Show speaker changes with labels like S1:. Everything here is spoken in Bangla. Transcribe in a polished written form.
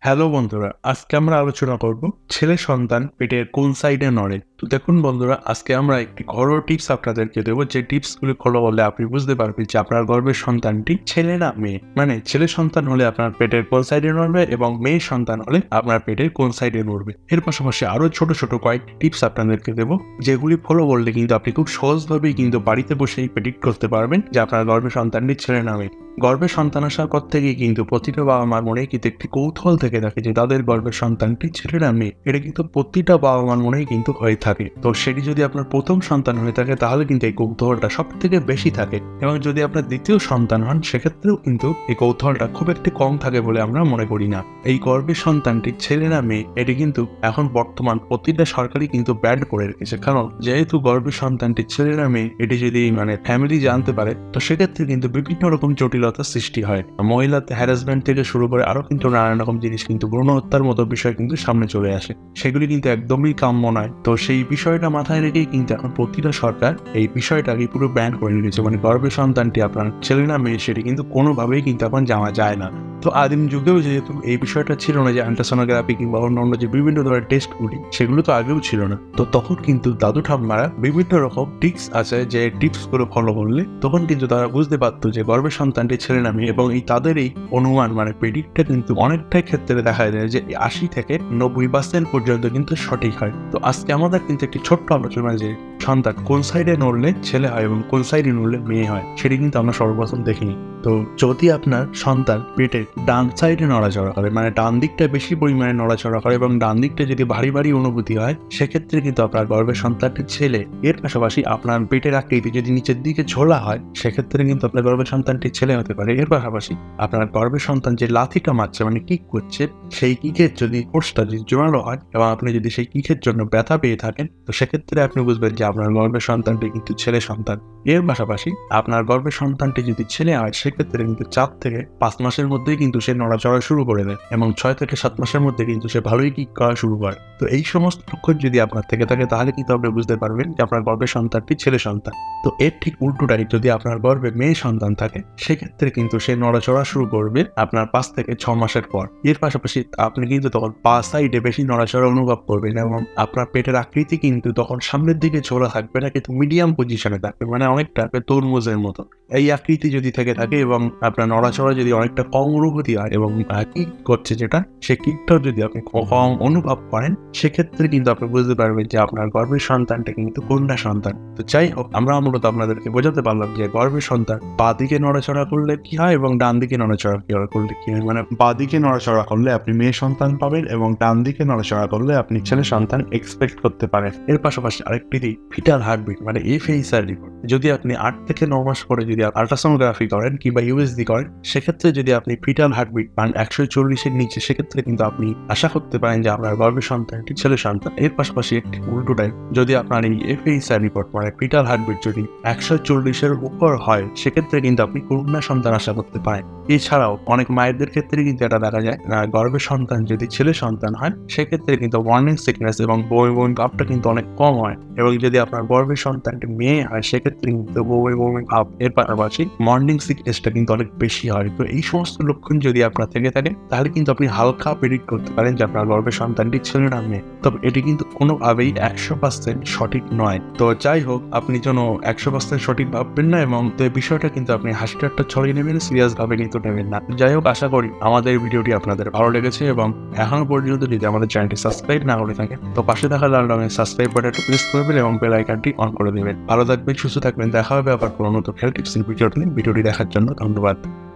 S1: হ্যালো বন্ধুরা, আজকে আমরা আলোচনা করব ছেলে সন্তান পেটের কোন সাইডে নড়ে। তো দেখুন বন্ধুরা, আজকে আমরা একটি ঘরোয়া টিপস আপনাদেরকে দেবো, যে টিপসগুলি ফলো করলে আপনি বুঝতে পারবেন যে আপনার গর্ভের সন্তানটি ছেলে না মেয়ে। মানে ছেলে সন্তান হলে আপনার পেটের কোন সাইডে নড়বে এবং মেয়ে সন্তান হলে আপনার পেটের কোন সাইডে নড়বে। এর পাশাপাশি আরো ছোট ছোট কয়েকটি টিপস আপনাদেরকে দেবো, যেগুলি ফলো করলে কিন্তু আপনি খুব সহজভাবেই কিন্তু বাড়িতে বসেই প্রেডিক্ট করতে পারবেন যে আপনার গর্ভের সন্তানটি ছেলে না মেয়ে। গর্ভের সন্তান আসার পর থেকেই কিন্তু প্রতিটা বাবা মার মনে কিন্তু একটি কৌতূহল থেকে থাকে যে তাদের গর্ভের সন্তানটি ছেলে না মেয়ে। এটা কিন্তু প্রতিটা বাবা মার মনেই কিন্তু হয়ে থাকে। তো সেটি যদি আপনার প্রথম সন্তান হয়ে থাকে তাহলে কিন্তু এই কৌতূহলটা সব থেকে বেশি থাকে, এবং যদি আপনার দ্বিতীয় সন্তান হন সেক্ষেত্রেও কিন্তু এই কৌতূহলটা খুব একটি কম থাকে বলে আমরা মনে করি না। এই গর্ভের সন্তানটি ছেলে না মেয়ে এটি কিন্তু এখন বর্তমান প্রতিটা সরকারই কিন্তু ব্যান করে রেখেছে, কারণ যেহেতু গর্ভের সন্তানটি ছেলে না মেয়ে এটি যদি ফ্যামিলি জানতে পারে তো সেক্ষেত্রে কিন্তু বিভিন্ন রকম জটিলতা সৃষ্টি হয়। মহিলাদের হ্যারাসমেন্ট থেকে শুরু করে আরো কিন্তু নানান রকম জিনিস কিন্তু ভ্রূণ হত্যার মতো বিষয় কিন্তু সামনে চলে আসে, সেগুলি কিন্তু একদমই কাম্য নয়। তো সেই বিষয়টা মাথায় রেখেই কিন্তু এখন প্রতিটা সরকার এই বিষয়টাকে পুরো ব্যান করে রেখেছে। মানে গর্ভের সন্তানটি আপনার ছেলে না মেয়ে সেটি কিন্তু কোনোভাবেই কিন্তু এখন জানা যায় না। তো আদিম যুগেও যেহেতু এই বিষয়টা ছিল না, যে আল্ট্রাসোনোগ্রাফি কিংবা অন্যান্য যে বিভিন্ন ধরনের টেস্টগুলি সেগুলো তো আগেও ছিল না, তো তখন কিন্তু দাদু ঠাম্মারা বিভিন্ন রকম টিপস আছে, যে টিপসগুলো ফলো করলে তখন কিন্তু তারা বুঝতে পারতো যে গর্ভের সন্তানটি ছেলে না মেয়ে, এবং এই তাদের এই অনুমান প্রেডিক্টটা কিন্তু অনেকটাই ক্ষেত্রে দেখা যায় যে 80 থেকে 90% পর্যন্ত কিন্তু সঠিক হয়। তো আজকে আমাদের কিন্তু একটি ছোট্ট আলোচনা, যে সন্তান কোন সাইডে নড়লে ছেলে হয় এবং কোন সাইডে নড়লে মেয়ে হয় সেটি কিন্তু আমরা সর্বপ্রথম দেখিনি। তো যদি আপনার সন্তান পেটের ডান সাইডে নড়াচড়া করে, মানে ডান দিকটা বেশি পরিমাণে নড়াচড়া করে এবং ডান দিকটা যদি ভারী ভারী অনুভূতি হয়, সেক্ষেত্রে কিন্তু আপনার গর্ভের সন্তানটি ছেলে। এর পাশাপাশি আপনার পেটের আকৃতি যদি নিচের দিকে ঝোলা হয়, সেক্ষেত্রে কিন্তু আপনার গর্ভের সন্তানটি ছেলে হতে পারে। এর পাশাপাশি আপনার গর্ভের সন্তান যে লাথিটা মারছে, কিক করছে, সেই কিকের যদি ফোর্সটা যদি জোরালো হয় এবং আপনি যদি সেই কিকের জন্য ব্যথা পেয়ে থাকেন, তো সেক্ষেত্রে আপনি বুঝবেন যে আপনার গর্ভের সন্তানটি কিন্তু ছেলে সন্তান। এর পাশাপাশি আপনার গর্ভের সন্তানটি যদি ছেলে হয়, সেক্ষেত্রে কিন্তু 4 থেকে 5 মাসের মধ্যেই কিন্তু সে নড়াচড়া শুরু করে দেয়, এবং 6 থেকে 7 মাসের মধ্যে কিন্তু সে ভালোই কিক করা শুরু করে। তো এই সমস্ত লক্ষণ যদি আপনার থেকে থাকে তাহলে কিন্তু আপনি বুঝতে পারবেন যে আপনার গর্ভের সন্তানটি ছেলে সন্তান। তো এর ঠিক উল্টোটাই, যদি আপনার গর্ভে মেয়ে সন্তান থাকে সেক্ষেত্রে কিন্তু সে নড়াচড়া শুরু করবে আপনার 5 থেকে 6 মাসের পর। এর পাশাপাশি আপনি কিন্তু তখন পা সাইডে বেশি নড়াচড়া অনুভব করবেন, এবং আপনার পেটের আকৃতি কিন্তু তখন সামনের দিকে ঝোলা থাকবে না, কিন্তু মিডিয়াম পজিশনে থাকবে, অনেকটা তরমুজের মতো। এই আকৃতি যদি থেকে থাকে এবং আপনার নড়াচড়া যদি অনেকটা কম অনুভূতি হয় এবং কিক করছে যেটা, সে কিকটাও যদি আপনি কম অনুভব করেন, সেক্ষেত্রে কিন্তু আপনি বুঝতে পারবেন যে আপনার গর্ভের সন্তানটা কিন্তু কন্যা সন্তান। তো যাই হোক, আমরা মূলত আপনাদেরকে বোঝাতে পারলাম যে গর্ভের সন্তান বাঁ দিকে নড়াচড়া করলে কি হয় এবং ডান দিকে নড়াচড়া করলে কি হয়। বাঁ দিকে নড়াচড়া করলে আপনি মেয়ে সন্তান পাবেন, এবং ডান দিকে নড়াচড়া করলে আপনি ছেলে সন্তান এক্সপেক্ট করতে পারেন। এর পাশাপাশি আরেকটি দিক, ফিটাল হার্টবিট এফএইচআর রিপোর্ট। যদি আপনি 8 থেকে 9 মাস পরে যদি আল্ট্রাসোনোগ্রাফি করেন কিংবা ইউএসজি করেন, সেক্ষেত্রে যদি আপনি ফিটাল হার্টবিট পান 140-এর নিচে, সেক্ষেত্রে কিন্তু আপনি আশা করতে পারেন যে আপনার গর্ভের সন্তানটি ছেলে সন্তান। এর পাশাপাশি একটি উল্টোটাই, যদি আপনার এই এফএইচআর রিপোর্ট ফিটাল হার্টবিট যদি 140-এর উপর হয়, সেক্ষেত্রে কিন্তু আপনি কন্যা সন্তান আশা করতে পারেন। এছাড়াও অনেক মায়েদের ক্ষেত্রে কিন্তু এটা দেখা যায়, গর্ভের সন্তান যদি ছেলে সন্তান হয়, সেক্ষেত্রে কিন্তু মর্নিং সিকনেস এবং বমি ভাবটা কিন্তু অনেক কম হয়, এবং যদি আপনার গর্ভের সন্তানটি মেয়ে হয়, সেক্ষেত্রে কিন্তু বমি ভাব এর পাশাপাশি মর্নিং সিকনেসটা কিন্তু অনেক বেশি হয়। তো এই সমস্ত লক্ষণ যদি আপনার থেকে থাকে, তাহলে কিন্তু আপনি হালকা প্রেডিক্ট করতে পারেন যে আপনার গর্ভের সন্তানটি ছেলে না মেয়ে। তবে এটি কিন্তু কোনোভাবেই 100% সঠিক নয়। তো যাই হোক, আপনি যেন 100% সঠিক ভাববেন না, এবং এই বিষয়টা কিন্তু আপনি হাসি ঠাট্টা ছড়িয়ে নেবেন, সিরিয়াস ভাবে কিন্তু নেবেন না। যাই হোক, আশা করি আমাদের ভিডিওটি আপনাদের ভালো লেগেছে, এবং এখনো পর্যন্ত যদি আমাদের চ্যানেলটি সাবস্ক্রাইব না করে থাকেন, তো পাশে থাকা লাল রঙের সাবস্ক্রাইব বাটনটি প্রেস করবেন এবং বেল আইকনটি অন করে দেবেন। ভালো থাকবেন, সুস্থ থাকবেন, দেখা হবে আবার কোনো নতুন হেলথ টিপস ভিডিওটি দেখার জন্য ধন্যবাদ।